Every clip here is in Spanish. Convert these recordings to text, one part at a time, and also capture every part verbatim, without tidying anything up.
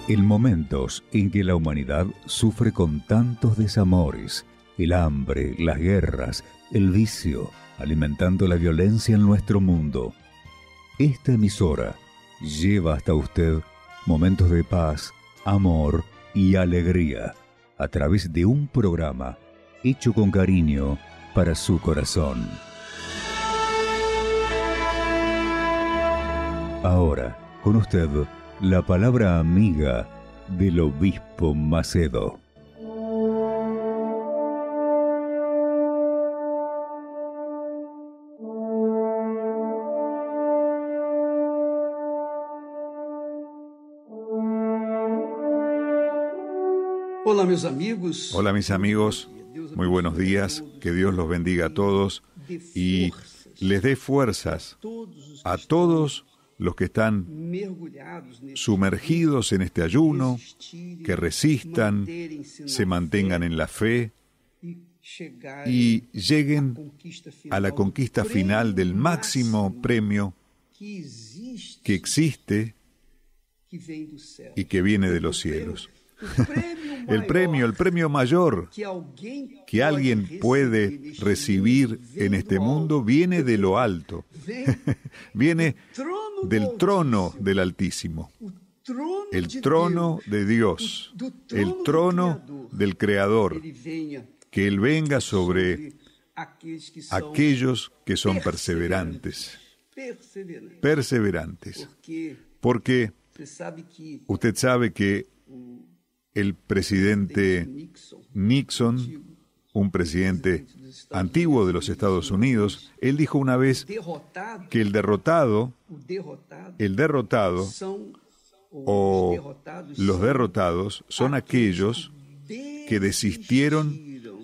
En momentos en que la humanidad sufre con tantos desamores, el hambre, las guerras, el vicio, alimentando la violencia en nuestro mundo, esta emisora lleva hasta usted momentos de paz, amor y alegría a través de un programa hecho con cariño para su corazón. Ahora, con usted, la palabra amiga del obispo Macedo. Hola mis amigos. Hola mis amigos, muy buenos días, que Dios los bendiga a todos y les dé fuerzas a todos los que están sumergidos en este ayuno, que resistan, se mantengan en la fe y lleguen a la conquista final del máximo premio que existe y que viene de los cielos. El premio, el premio mayor que alguien puede recibir en este mundo viene de lo alto, viene del trono del Altísimo, el trono de Dios, el trono del Creador, que Él venga sobre aquellos que son perseverantes, perseverantes, porque usted sabe que el presidente Nixon, un presidente antiguo de los Estados Unidos, él dijo una vez que el derrotado, el derrotado o los derrotados son aquellos que desistieron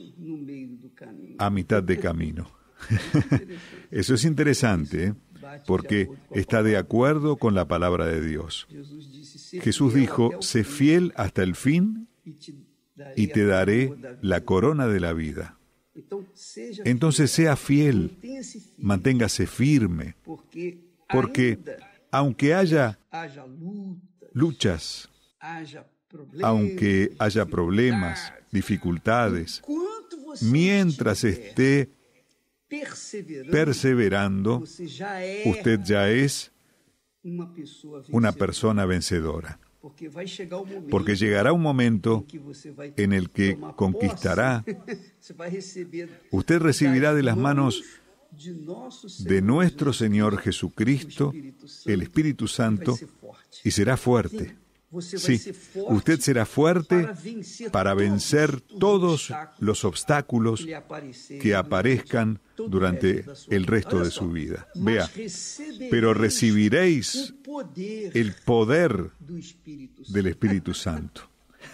a mitad de camino. Eso es interesante, ¿eh? Porque está de acuerdo con la palabra de Dios. Jesús dijo, sé fiel hasta el fin y te daré la corona de la vida. Entonces sea fiel, manténgase firme, porque aunque haya luchas, aunque haya problemas, dificultades, mientras esté perseverando, usted ya es una persona vencedora. Porque llegará un momento en el que conquistará, usted recibirá de las manos de nuestro Señor Jesucristo el Espíritu Santo y será fuerte. Sí, usted será fuerte para vencer todos los obstáculos que aparezcan durante el resto de su vida. Vea, pero recibiréis el poder del Espíritu Santo.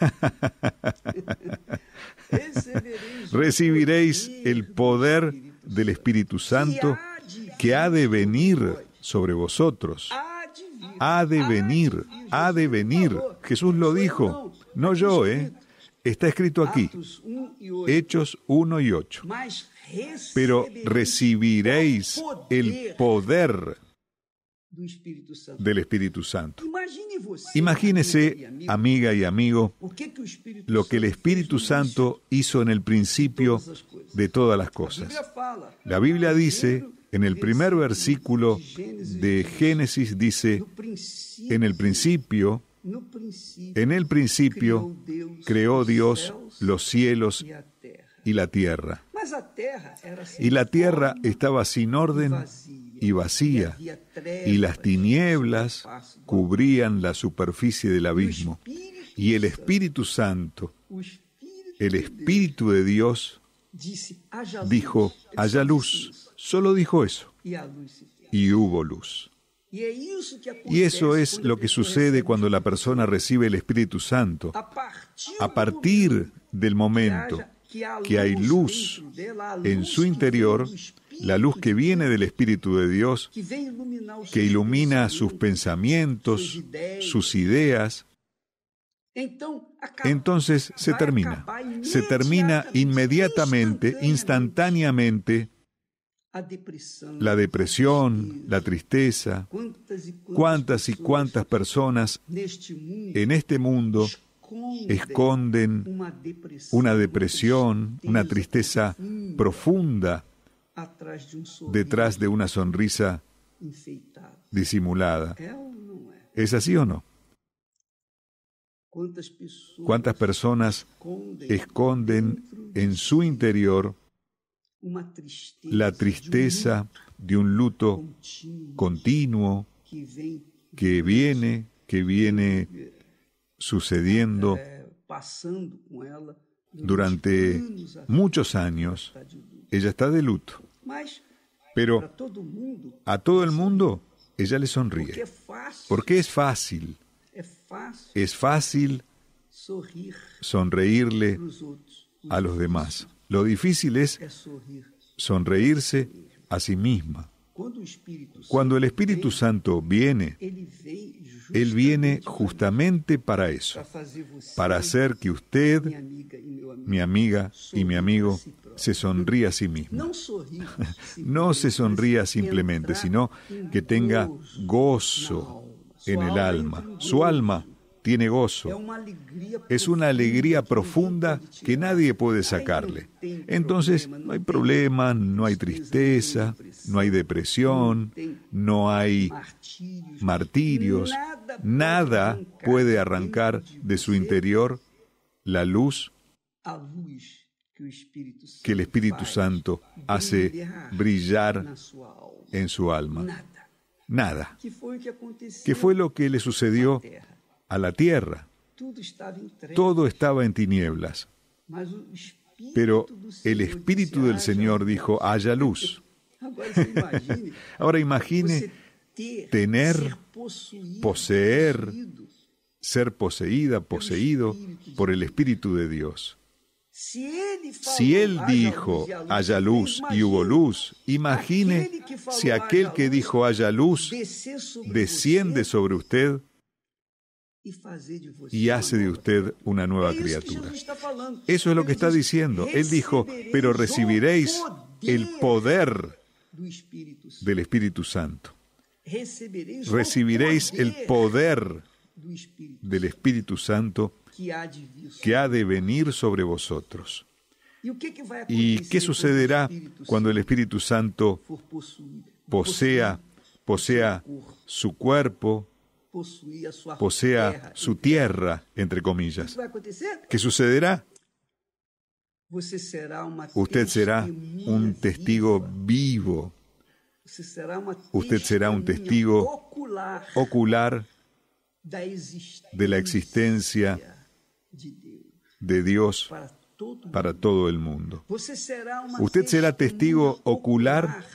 Recibiréis el poder del Espíritu Santo que ha de venir sobre vosotros. Ha de venir, ha de venir. Jesús lo dijo, no yo, ¿eh? Está escrito aquí, Hechos uno y ocho. Pero recibiréis el poder del Espíritu Santo. Imagínese, amiga y amigo, lo que el Espíritu Santo hizo en el principio de todas las cosas. La Biblia dice, en el primer versículo de Génesis dice, en el principio, en el principio creó Dios los cielos y la tierra. Y la tierra estaba sin orden y vacía, y las tinieblas cubrían la superficie del abismo. Y el Espíritu Santo, el Espíritu de Dios, dijo, haya luz. Solo dijo eso. Y hubo luz. Y eso es lo que sucede cuando la persona recibe el Espíritu Santo. A partir del momento que hay luz en su interior, la luz que viene del Espíritu de Dios, que ilumina sus pensamientos, sus ideas, entonces se termina. Se termina inmediatamente, instantáneamente, la depresión, la tristeza, cuántas y cuántas personas en este mundo esconden una depresión, una tristeza profunda detrás de una sonrisa disimulada. ¿Es así o no? ¿Cuántas personas esconden en su interior la tristeza de un luto continuo que viene, que viene sucediendo durante muchos años? Ella está de luto, pero a todo el mundo ella le sonríe, porque es fácil, es fácil sonreírle a los demás. Lo difícil es sonreírse a sí misma. Cuando el Espíritu Santo viene, Él viene justamente para eso, para hacer que usted, mi amiga y mi amigo, se sonría a sí mismo. No se sonría simplemente, sino que tenga gozo en el alma. Su alma tiene gozo. Es una alegría profunda que nadie puede sacarle. Entonces, no hay problema, no hay tristeza, no hay depresión, no hay martirios. Nada puede arrancar de su interior la luz que el Espíritu Santo hace brillar en su alma. Nada. ¿Qué fue lo que le sucedió a la tierra? Todo estaba en tinieblas, pero el Espíritu del Señor dijo, haya luz. Ahora imagine tener, poseer, ser poseída, poseído por el Espíritu de Dios. Si Él dijo, haya luz, y hubo luz, imagine si aquel que dijo, haya luz, desciende sobre usted y hace de usted una nueva criatura. Eso es lo que está diciendo. Él dijo, pero recibiréis el poder del Espíritu Santo. Recibiréis el poder del Espíritu Santo que ha de venir sobre vosotros. ¿Y qué sucederá cuando el Espíritu Santo posea, posea su cuerpo, posea su tierra, entre comillas? ¿Qué sucederá? Usted será un testigo vivo. Usted será un testigo ocular de la existencia de Dios para todo el mundo. Usted será testigo ocular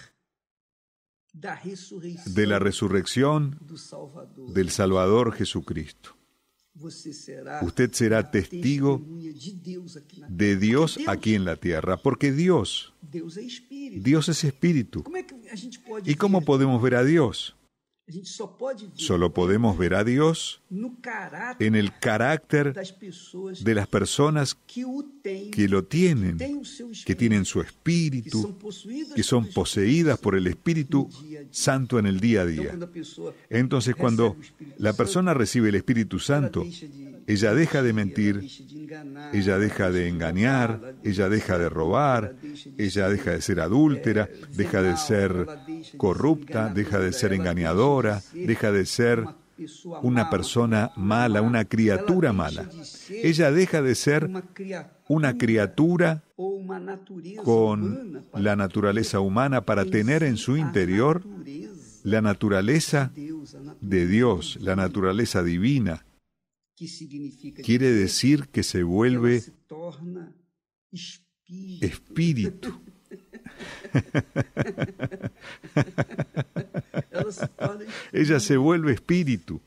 de la resurrección del Salvador Jesucristo. Usted será testigo de Dios aquí en la tierra, porque Dios, Dios es espíritu. ¿Y cómo podemos ver a Dios? Solo podemos ver a Dios en el carácter de las personas que lo tienen, que tienen su espíritu, que son poseídas por el Espíritu Santo en el día a día. Entonces, cuando la persona recibe el Espíritu Santo, ella deja de mentir, ella deja de engañar, ella deja de robar, ella deja de ser adúltera, deja de ser corrupta, deja de ser engañadora, deja de ser una persona mala, una criatura mala. Ella deja de ser una criatura con la naturaleza humana para tener en su interior la naturaleza de Dios, la naturaleza divina. Quiere decir que se vuelve espíritu. Ella se vuelve espíritu.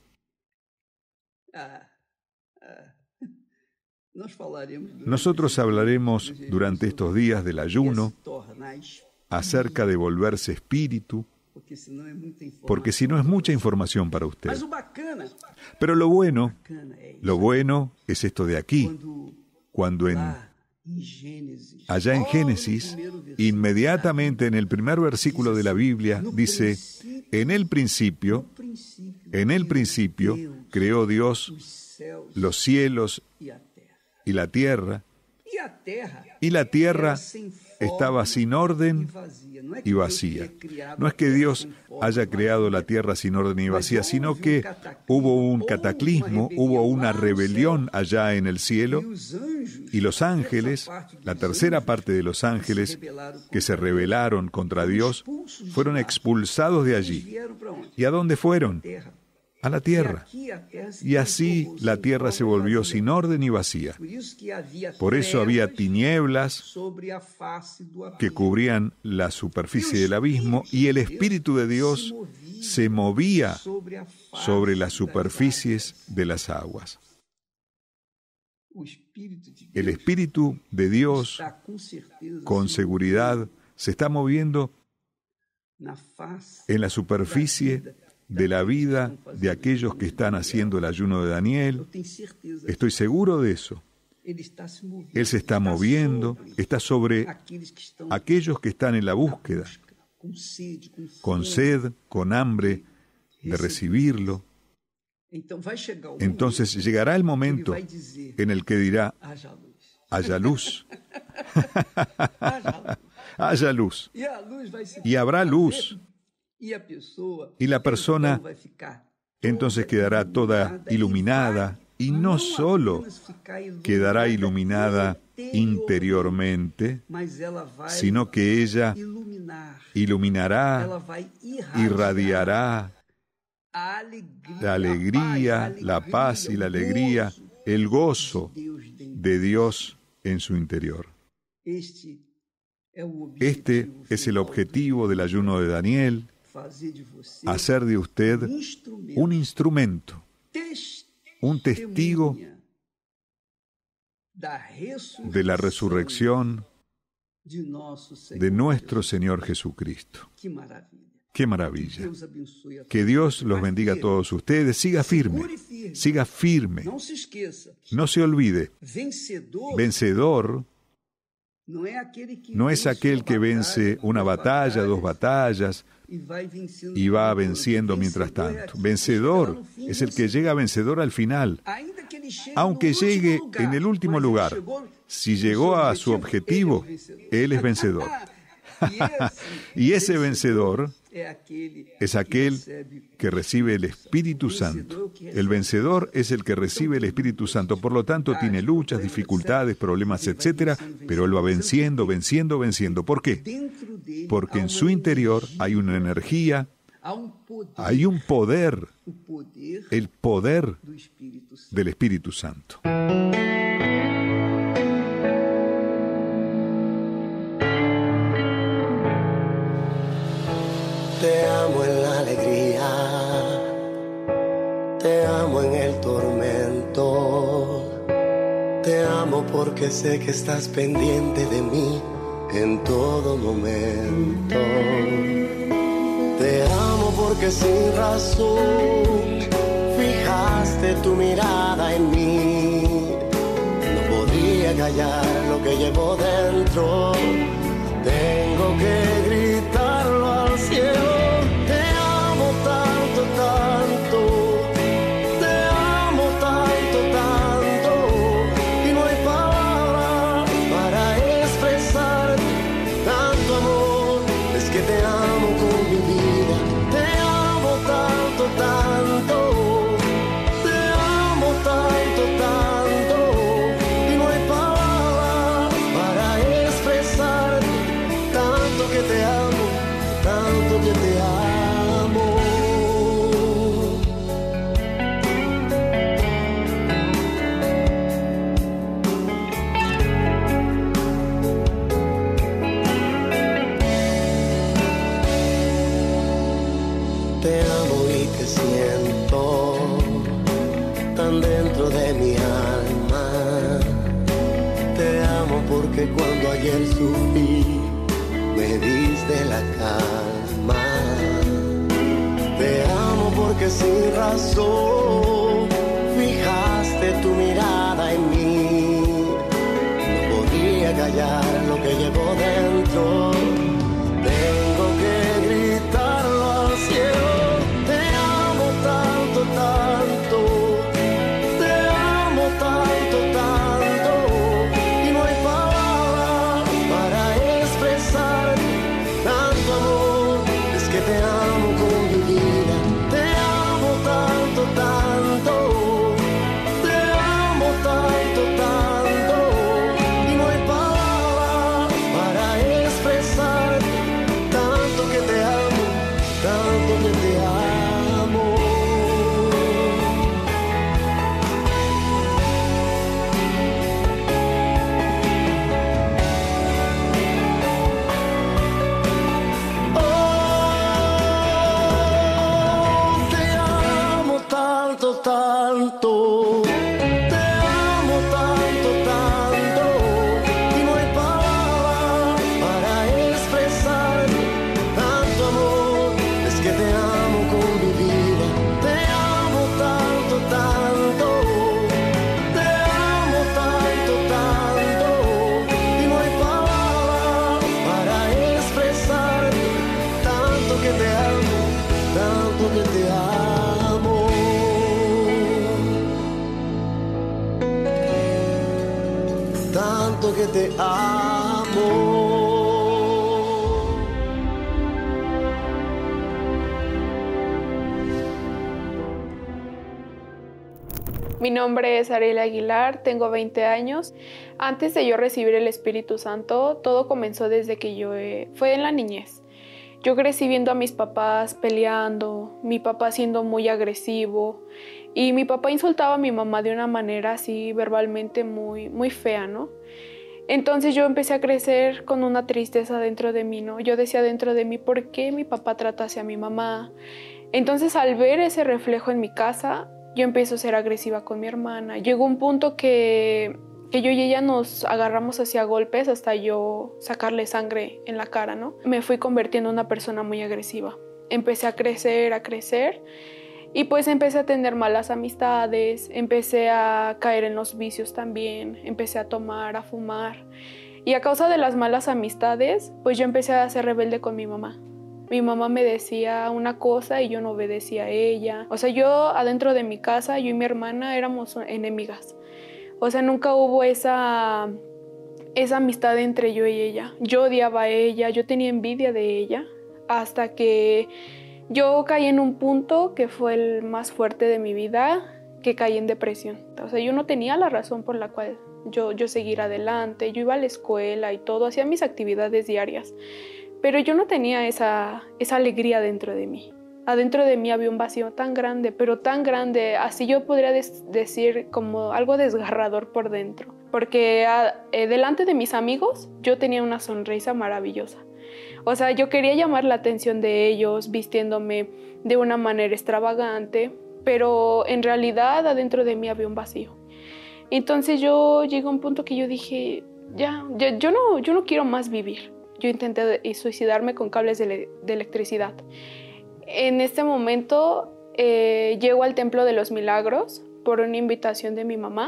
Nosotros hablaremos durante estos días del ayuno acerca de volverse espíritu, porque si no es mucha información para usted. Pero lo bueno, lo bueno es esto de aquí, cuando en allá en Génesis, inmediatamente en el primer versículo de la Biblia, dice, en el principio En el principio creó Dios los cielos y la tierra, y la tierra estaba sin orden y vacía. No es que Dios haya creado la tierra sin orden y vacía, sino que hubo un cataclismo, hubo una rebelión allá en el cielo, y los ángeles, la tercera parte de los ángeles que se rebelaron contra Dios, fueron expulsados de allí. ¿Y a dónde fueron? A la tierra. Y así la tierra se volvió sin orden y vacía. Por eso había tinieblas que cubrían la superficie del abismo, y el Espíritu de Dios se movía sobre las superficies de las aguas. El Espíritu de Dios, con seguridad, se está moviendo en la superficie de la vida de aquellos que están haciendo el ayuno de Daniel. Estoy seguro de eso. Él se está moviendo, está sobre aquellos que están en la búsqueda, con sed, con hambre de recibirlo. Entonces llegará el momento en el que dirá: haya luz. Haya luz. Y habrá luz. Y la persona entonces quedará toda iluminada, y no solo quedará iluminada interiormente, sino que ella iluminará, irradiará la alegría, la paz y la alegría, el gozo de Dios en su interior. Este es el objetivo del ayuno de Daniel: hacer de usted un instrumento, un testigo de la resurrección de nuestro Señor Jesucristo. ¡Qué maravilla! Que Dios los bendiga a todos ustedes. Siga firme, siga firme. No se olvide, vencedor no es aquel que vence una batalla, dos batallas, y va venciendo mientras tanto. Vencedor es el que llega vencedor al final. Aunque llegue en el último lugar, si llegó a su objetivo, él es vencedor. Y ese vencedor es aquel que recibe el Espíritu Santo. El vencedor es el que recibe el Espíritu Santo. Por lo tanto, tiene luchas, dificultades, problemas, etcétera, pero él va venciendo, venciendo, venciendo. ¿Por qué? Porque en su interior hay una energía, hay un poder, el poder del Espíritu Santo. Te amo en la alegría, te amo en el tormento, te amo porque sé que estás pendiente de mí en todo momento. Te amo porque sin razón fijaste tu mirada en mí. No podría callar lo que llevo dentro, tengo que gritarlo al cielo. Que cuando ayer sufrí, me diste la calma. Te amo porque sin razón fijaste tu mirada en mí. No podía callar lo que llevo dentro, tengo que gritarlo al cielo. Te amo tanto que te amo con mi vida. Te amo tanto, tanto. Te amo tanto, tanto. Y no hay palabras para expresar tanto que te amo, tanto que te amo. Tanto, te amo tanto, tanto, y no hay palabras para expresar tanto amor. Es que te amo con mi vida. Te amo tanto, tanto. Te amo tanto, tanto, y no hay palabras para expresar tanto que te amo, tanto que te amo. Tanto que te amo. Mi nombre es Ariel Aguilar, tengo veinte años. Antes de yo recibir el Espíritu Santo, todo comenzó desde que yo eh, fue en la niñez. Yo crecí viendo a mis papás peleando, mi papá siendo muy agresivo y mi papá insultaba a mi mamá de una manera así verbalmente muy, muy fea, ¿no? Entonces yo empecé a crecer con una tristeza dentro de mí, ¿no? Yo decía dentro de mí, ¿por qué mi papá trata así a mi mamá? Entonces al ver ese reflejo en mi casa, yo empiezo a ser agresiva con mi hermana. Llegó un punto que... que yo y ella nos agarramos hacia golpes hasta yo sacarle sangre en la cara, ¿no? Me fui convirtiendo en una persona muy agresiva. Empecé a crecer, a crecer, y pues empecé a tener malas amistades, empecé a caer en los vicios también, empecé a tomar, a fumar. Y a causa de las malas amistades, pues yo empecé a ser rebelde con mi mamá. Mi mamá me decía una cosa y yo no obedecía a ella. O sea, yo adentro de mi casa, yo y mi hermana éramos enemigas. O sea, nunca hubo esa, esa amistad entre yo y ella. Yo odiaba a ella, yo tenía envidia de ella, hasta que yo caí en un punto que fue el más fuerte de mi vida, que caí en depresión. O sea, yo no tenía la razón por la cual yo, yo seguir adelante. Yo iba a la escuela y todo, hacía mis actividades diarias, pero yo no tenía esa, esa alegría dentro de mí. Adentro de mí había un vacío tan grande, pero tan grande, así yo podría des- decir como algo desgarrador por dentro. Porque a, eh, delante de mis amigos yo tenía una sonrisa maravillosa. O sea, yo quería llamar la atención de ellos vistiéndome de una manera extravagante, pero en realidad adentro de mí había un vacío. Entonces yo llegué a un punto que yo dije, ya, ya yo, no, yo no quiero más vivir. Yo intenté suicidarme con cables de, le- de electricidad. En este momento eh, llego al Templo de los Milagros por una invitación de mi mamá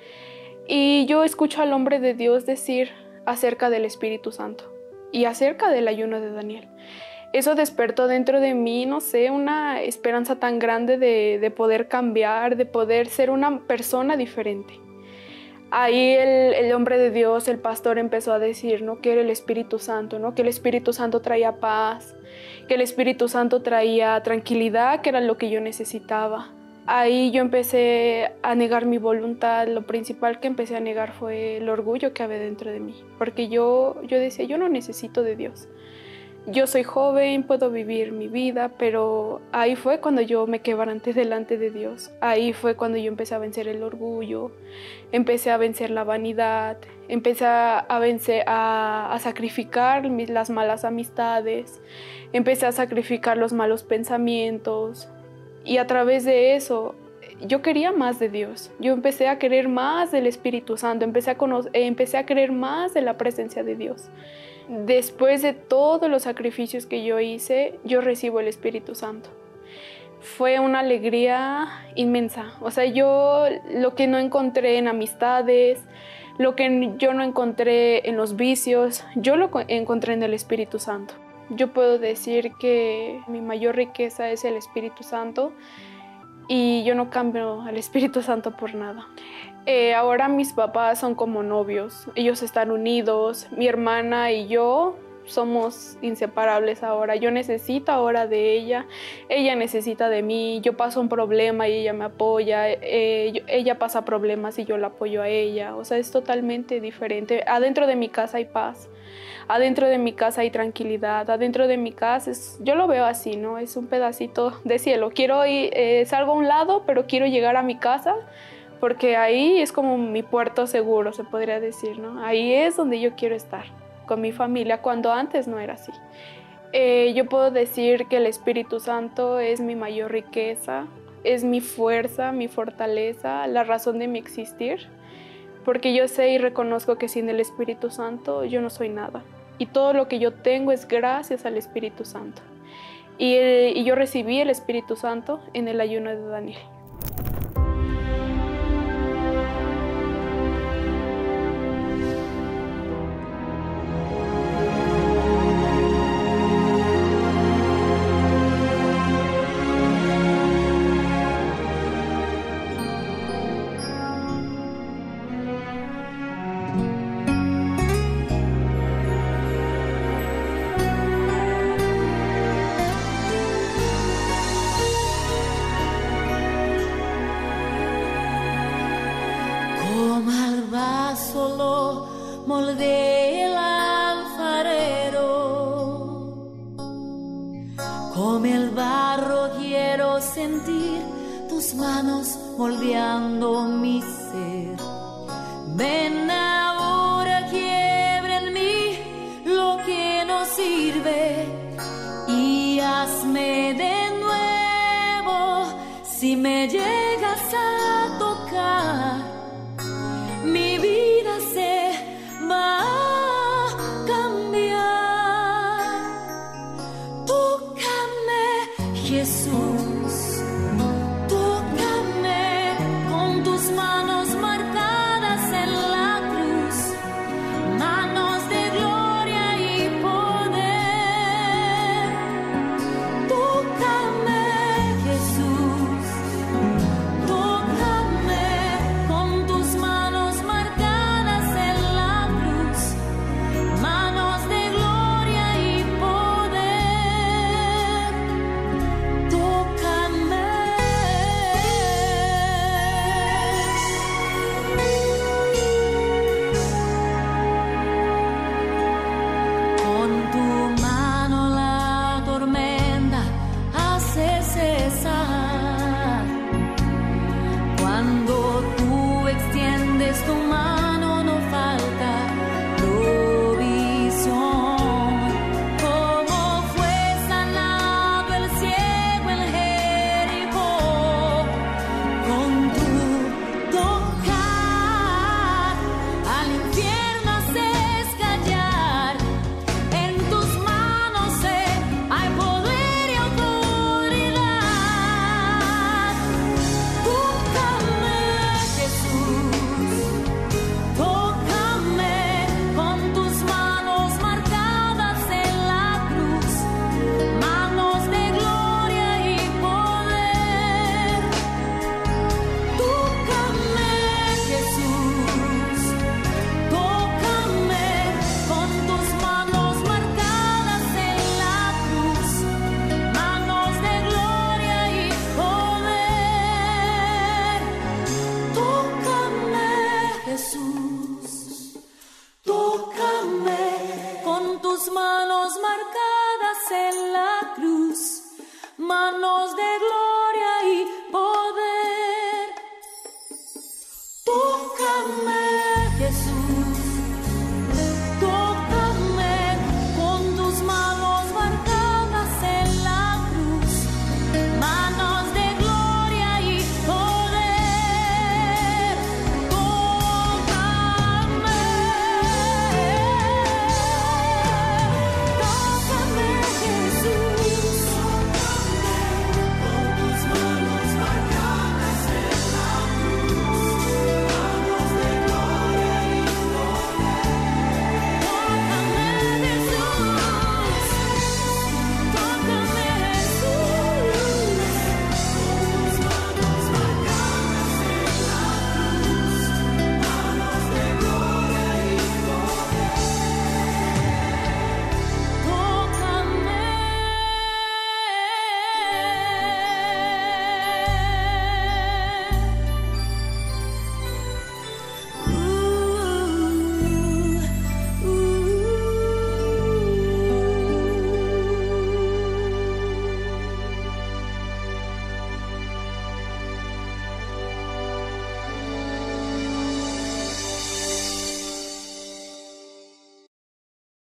y yo escucho al hombre de Dios decir acerca del Espíritu Santo y acerca del ayuno de Daniel. Eso despertó dentro de mí, no sé, una esperanza tan grande de, de poder cambiar, de poder ser una persona diferente. Ahí el, el hombre de Dios, el pastor, empezó a decir, ¿no?, que era el Espíritu Santo, ¿no?, que el Espíritu Santo traía paz, que el Espíritu Santo traía tranquilidad, que era lo que yo necesitaba. Ahí yo empecé a negar mi voluntad. Lo principal que empecé a negar fue el orgullo que había dentro de mí, porque yo, yo decía, yo no necesito de Dios. Yo soy joven, puedo vivir mi vida, pero ahí fue cuando yo me quebranté delante de Dios. Ahí fue cuando yo empecé a vencer el orgullo, empecé a vencer la vanidad, empecé a vencer, a, a sacrificar mis, las malas amistades, empecé a sacrificar los malos pensamientos, y a través de eso yo quería más de Dios. Yo empecé a querer más del Espíritu Santo, empecé a, conocer, empecé a querer más de la presencia de Dios. Después de todos los sacrificios que yo hice, yo recibo el Espíritu Santo. Fue una alegría inmensa. O sea, yo lo que no encontré en amistades, lo que yo no encontré en los vicios, yo lo encontré en el Espíritu Santo. Yo puedo decir que mi mayor riqueza es el Espíritu Santo y yo no cambio al Espíritu Santo por nada. Eh, ahora mis papás son como novios, ellos están unidos, mi hermana y yo somos inseparables ahora. Yo necesito ahora de ella, ella necesita de mí, yo paso un problema y ella me apoya, eh, yo, ella pasa problemas y yo la apoyo a ella. O sea, es totalmente diferente. Adentro de mi casa hay paz, adentro de mi casa hay tranquilidad, adentro de mi casa, es, yo lo veo así, ¿no? Es un pedacito de cielo. Quiero ir, eh, salgo a un lado, pero quiero llegar a mi casa, porque ahí es como mi puerto seguro, se podría decir, ¿no? Ahí es donde yo quiero estar, con mi familia, cuando antes no era así. Eh, yo puedo decir que el Espíritu Santo es mi mayor riqueza, es mi fuerza, mi fortaleza, la razón de mi existir, porque yo sé y reconozco que sin el Espíritu Santo yo no soy nada. Y todo lo que yo tengo es gracias al Espíritu Santo. Y, eh, y yo recibí el Espíritu Santo en el ayuno de Daniel. Molde el alfarero, como el barro quiero sentir tus manos moldeando mi ser. Ven ahora, quiebra en mí lo que no sirve y hazme de nuevo. Si me llegas a tocar, mi vida se va a cambiar. Tócame, Jesús, tócame con tus manos.